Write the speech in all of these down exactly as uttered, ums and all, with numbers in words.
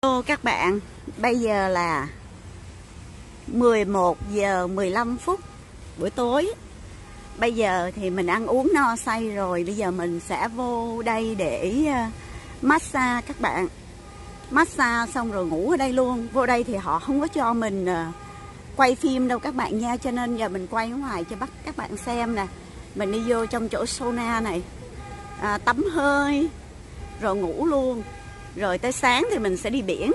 Hello các bạn, bây giờ là mười một giờ mười lăm phút buổi tối. Bây giờ thì mình ăn uống no say rồi, bây giờ mình sẽ vô đây để massage các bạn. Massage xong rồi ngủ ở đây luôn. Vô đây thì họ không có cho mình quay phim đâu các bạn nha, cho nên giờ mình quay ở ngoài cho bắt các bạn xem nè. Mình đi vô trong chỗ sauna này, à, tắm hơi rồi ngủ luôn. Rồi tới sáng thì mình sẽ đi biển.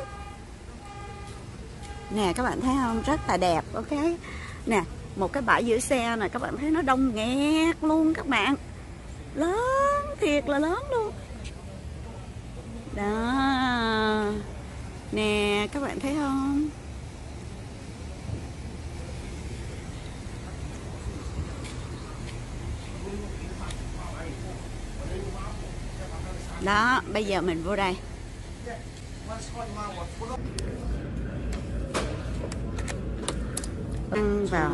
Nè các bạn thấy không, rất là đẹp. Ok nè, một cái bãi giữ xe này các bạn thấy nó đông nghẹt luôn các bạn, lớn thiệt là lớn luôn đó. Nè các bạn thấy không, đó. Bây giờ mình vô đây. Ăn vào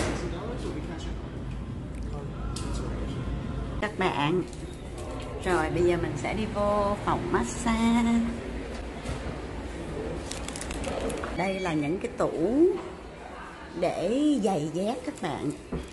các bạn. Rồi bây giờ mình sẽ đi vô phòng massage. Đây là những cái tủ để giày dép các bạn.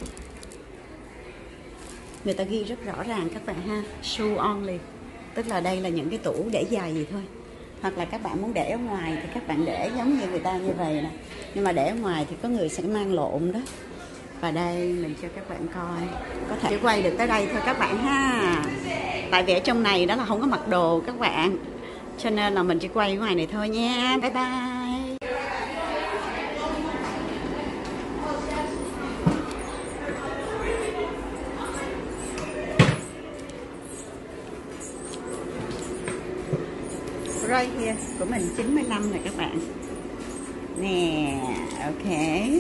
Người ta ghi rất rõ ràng các bạn ha, shoe only, tức là đây là những cái tủ để giày thôi. Hoặc là các bạn muốn để ở ngoài thì các bạn để giống như người ta như vậy nè, nhưng mà để ở ngoài thì có người sẽ mang lộn đó. Và đây mình cho các bạn coi, có thể chỉ quay được tới đây thôi các bạn ha, tại vì ở trong này đó là không có mặc đồ các bạn, cho nên là mình chỉ quay ở ngoài này thôi nha. Bye bye. Right here của mình chín mươi lăm này các bạn. Nè, ok.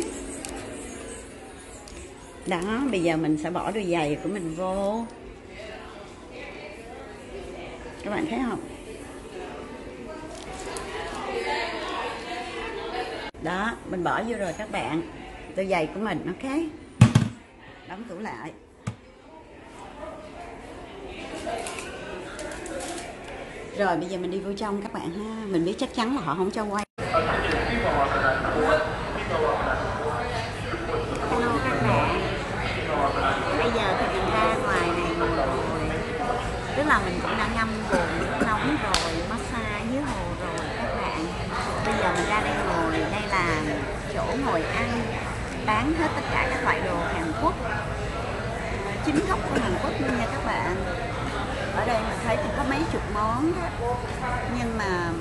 Đó, bây giờ mình sẽ bỏ đôi giày của mình vô. Các bạn thấy không? Đó, mình bỏ vô rồi các bạn. Đôi giày của mình, ok. Đóng tủ lại. Rồi bây giờ mình đi vô trong các bạn ha. Mình biết chắc chắn là họ không cho quay. Hello các bạn. Bây giờ thì mình ra ngoài này rồi, tức là mình cũng đã ngâm bồn nước nóng rồi, massage dưới hồ rồi các bạn. Bây giờ mình ra đây ngồi. Đây là chỗ ngồi ăn, bán hết tất cả các loại đồ Hàn Quốc, chính gốc của Hàn Quốc luôn nha các bạn. Ở đây mình thấy thì có mấy chục món đó, nhưng mà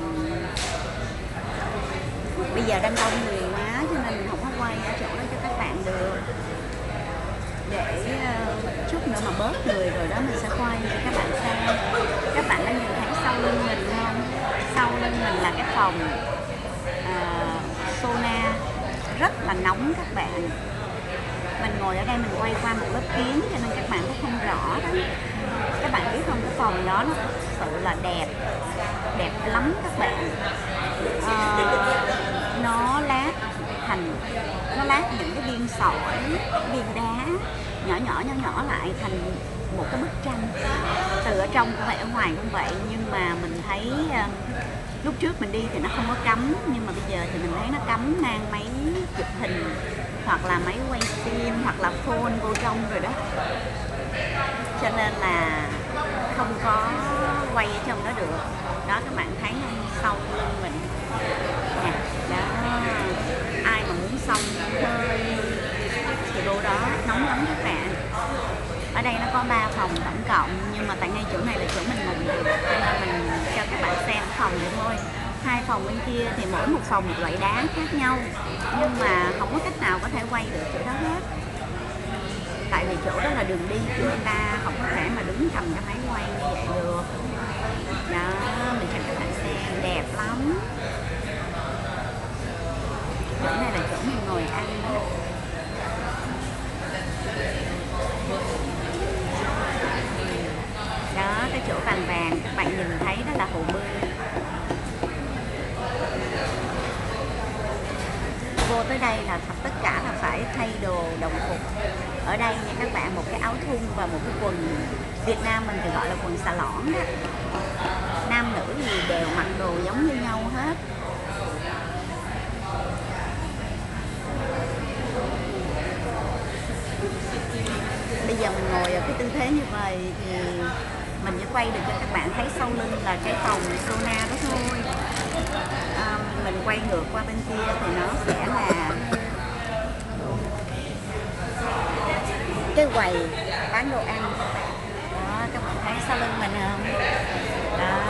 bây giờ đang đông người quá cho nên mình không có quay ở chỗ đó cho các bạn được. Để uh, chút nữa mà bớt người rồi đó mình sẽ quay cho các bạn xem. Các bạn đã nhìn thấy sau lưng mình không? Sau lưng mình là cái phòng uh, sauna rất là nóng các bạn. Mình ngồi ở đây mình quay qua một lớp kiến cho nên các bạn cũng không rõ đó. Các bạn biết không, cái phòng đó nó thực sự là đẹp, đẹp lắm các bạn. À, nó lát thành, nó lát những cái viên sỏi, viên đá nhỏ nhỏ nhỏ nhỏ lại thành một cái bức tranh. Từ ở trong cũng vậy, ở ngoài cũng vậy, nhưng mà mình thấy uh, lúc trước mình đi thì nó không có cấm, nhưng mà bây giờ thì mình thấy nó cấm mang máy chụp hình hoặc là máy quay phim hoặc là phone vô trong rồi đó, cho nên là không có quay ở trong đó được. Đó các bạn thấy không, sau lưng mình nè, đó. Ai mà muốn xông hơi thì vô đó, nóng lắm các bạn. Ở đây nó có ba phòng tổng cộng, nhưng mà tại ngay chỗ này là chỗ mình ngồi được, cho nên mình cho các bạn xem phòng vậy thôi. Hai phòng bên kia thì mỗi một phòng một loại đá khác nhau, nhưng mà không có cách nào có thể quay được chỗ đó hết, tại vì chỗ đó là đường đi của người ta, không có thể mà đứng cầm cái máy quay như vậy được. Đó, mình cho các bạn xem, đẹp lắm. Chỗ này là chỗ mình ngồi ăn đó. Đó, cái chỗ vàng vàng các bạn nhìn thấy đó là hồ bơi. Vô tới đây là tất cả là phải thay đồ đồng phục. Ở đây nha các bạn, một cái áo thun và một cái quần, Việt Nam mình thì gọi là quần xà lõn đó. Nam nữ gì đều mặc đồ giống như nhau hết. giờ mình ngồi ở cái tư thế như vậy thì mình chỉ quay được cho các bạn thấy sau lưng là cái phòng sauna đó thôi. À, mình quay ngược qua bên kia thì nó sẽ là cái quầy bán đồ ăn. Đó, các bạn thấy sau lưng mình không? Đó,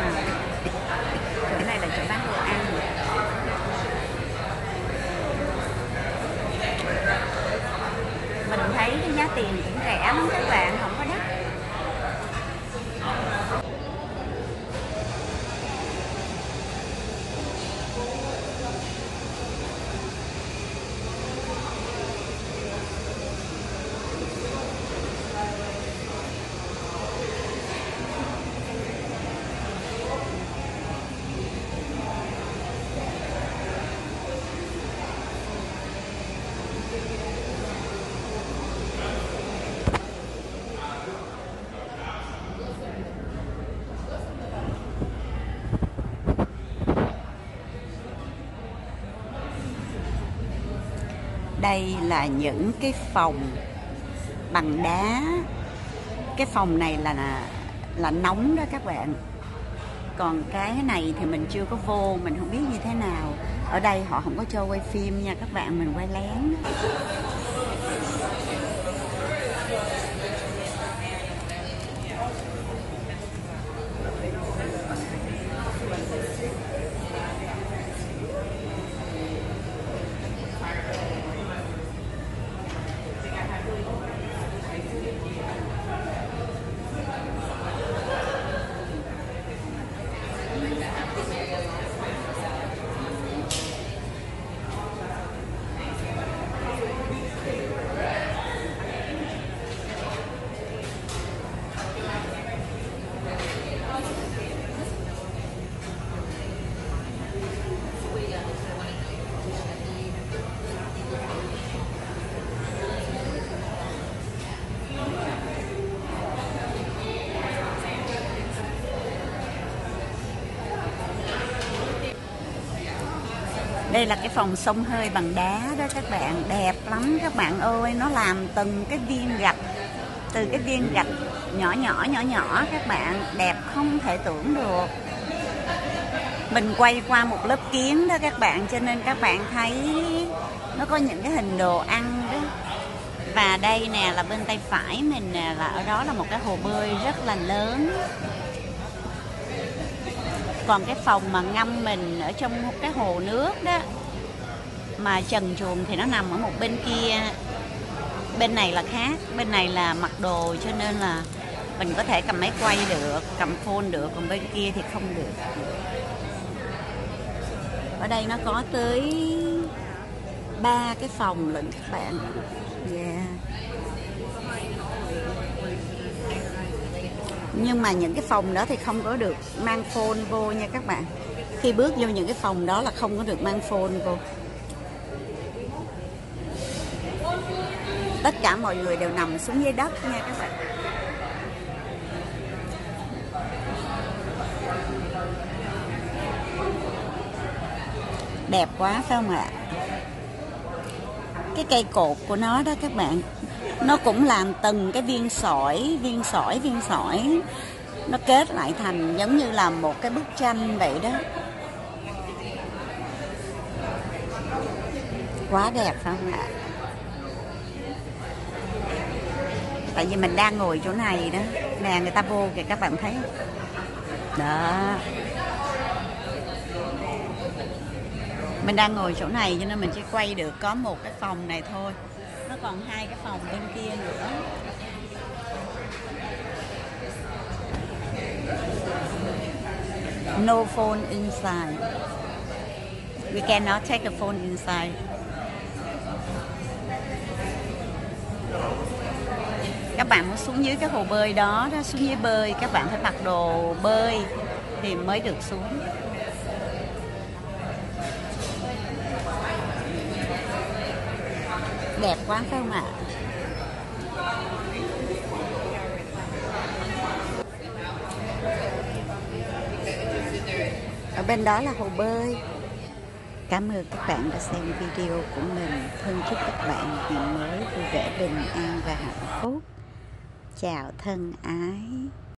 chỗ này là chỗ bán đồ ăn. Mình thấy cái giá tiền cũng rẻ lắm các bạn, không có đắt. Đây là những cái phòng bằng đá. Cái phòng này là là nóng đó các bạn. Còn cái này thì mình chưa có vô, mình không biết như thế nào. Ở đây họ không có cho quay phim nha các bạn, mình quay lén. Đây là cái phòng xông hơi bằng đá đó các bạn, đẹp lắm các bạn ơi. Nó làm từng cái viên gạch, từ cái viên gạch nhỏ nhỏ nhỏ nhỏ các bạn, đẹp không thể tưởng được. Mình quay qua một lớp kiến đó các bạn, cho nên các bạn thấy nó có những cái hình đồ ăn đó. Và đây nè là bên tay phải mình nè, là ở đó là một cái hồ bơi rất là lớn. Còn cái phòng mà ngâm mình ở trong một cái hồ nước đó mà trần truồng thì nó nằm ở một bên kia. Bên này là khác, bên này là mặc đồ, cho nên là mình có thể cầm máy quay được, cầm phone được, còn bên kia thì không được. Ở đây nó có tới ba cái phòng lận các bạn. Yeah. Nhưng mà những cái phòng đó thì không có được mang phone vô nha các bạn. Khi bước vô những cái phòng đó là không có được mang phone vô. Tất cả mọi người đều nằm xuống dưới đất nha các bạn. Đẹp quá phải không ạ? Cái cây cột của nó đó các bạn, nó cũng làm từng cái viên sỏi, viên sỏi, viên sỏi. Nó kết lại thành giống như là một cái bức tranh vậy đó. Quá đẹp phải không ạ? Tại vì mình đang ngồi chỗ này đó. Nè, người ta vô kìa các bạn thấy. Đó. Mình đang ngồi chỗ này cho nên mình chỉ quay được có một cái phòng này thôi. Nó còn hai cái phòng bên kia nữa. No phone inside. We cannot take a phone inside. Các bạn muốn xuống dưới cái hồ bơi đó, đó xuống dưới bơi, các bạn phải mặc đồ bơi thì mới được xuống. Đẹp quá phải không ạ? Ở bên đó là hồ bơi. Cảm ơn các bạn đã xem video của mình. Thân chúc các bạn ngày mới vui vẻ, bình an và hạnh phúc. chào thân ái.